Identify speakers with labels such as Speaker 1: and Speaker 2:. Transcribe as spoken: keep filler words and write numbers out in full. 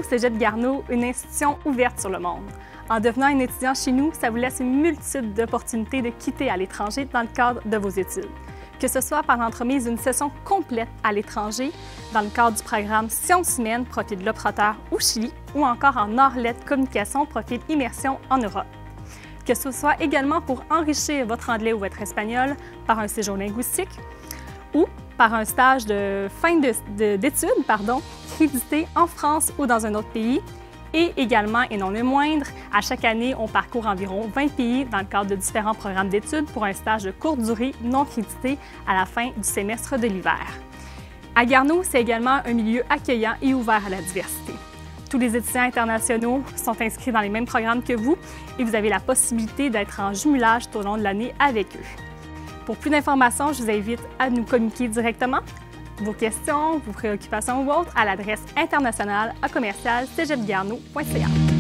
Speaker 1: au Cégep Garneau une institution ouverte sur le monde. En devenant un étudiant chez nous, ça vous laisse une multitude d'opportunités de quitter à l'étranger dans le cadre de vos études. Que ce soit par l'entremise d'une session complète à l'étranger, dans le cadre du programme Sciences humaines, profil de l'opérateur au Chili, ou encore en arts-lettres communication, profil immersion en Europe. Que ce soit également pour enrichir votre anglais ou votre espagnol par un séjour linguistique, ou par un stage de fin d'études, pardon, crédité en France ou dans un autre pays. Et également, et non le moindre, à chaque année, on parcourt environ vingt pays dans le cadre de différents programmes d'études pour un stage de courte durée non crédité à la fin du semestre de l'hiver. À Garneau, c'est également un milieu accueillant et ouvert à la diversité. Tous les étudiants internationaux sont inscrits dans les mêmes programmes que vous et vous avez la possibilité d'être en jumelage tout au long de l'année avec eux. Pour plus d'informations, je vous invite à nous communiquer directement vos questions, vos préoccupations ou autres à l'adresse internationale à commercial cégep garneau point c a.